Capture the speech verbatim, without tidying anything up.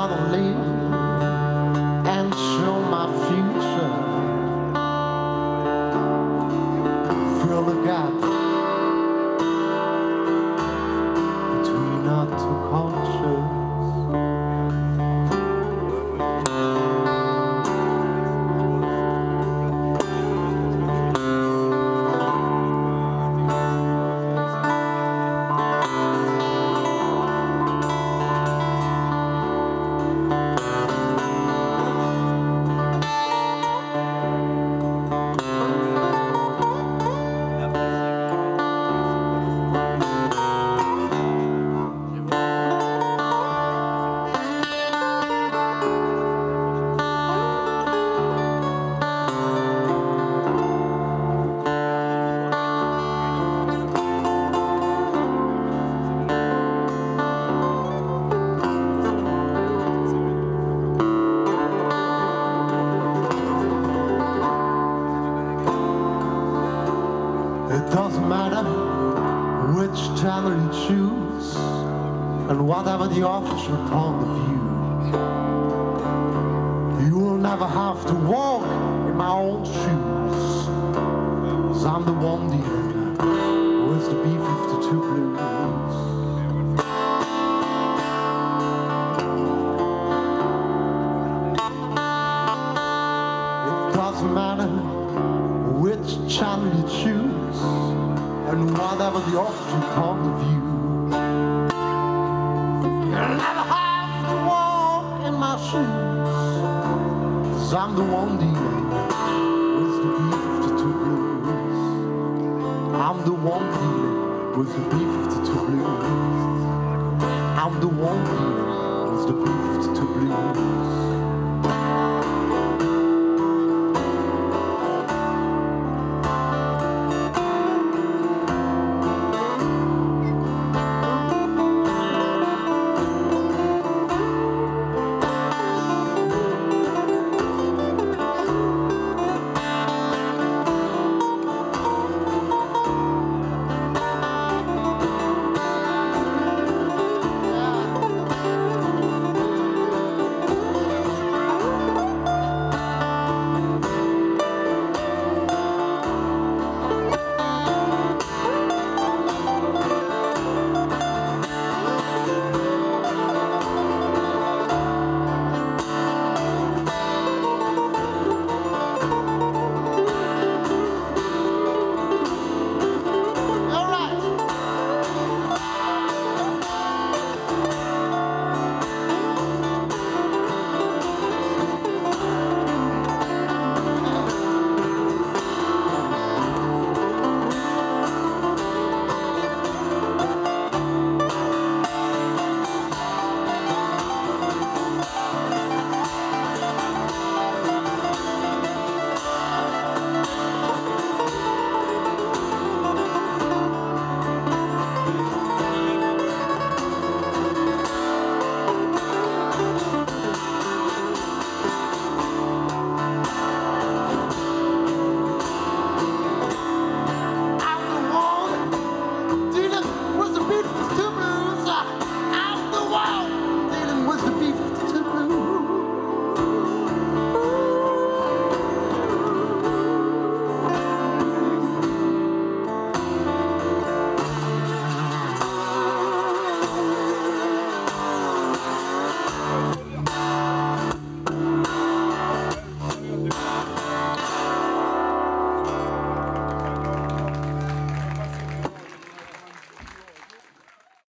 wanna live and show my future. Fill the gap between our two cultures. It doesn't matter which channel you choose, and whatever the official point of view, you will never have to walk in my own shoes, 'cause I'm the one dealing with the B fifty-two blues. It doesn't matter which channel you choose, and whatever the official point of view, you'll never have to walk in my shoes, 'cause I'm the one dealing with the B fifty-two blues. I'm the one dealing with the B fifty-two blues. I'm the one dealing with the B fifty-two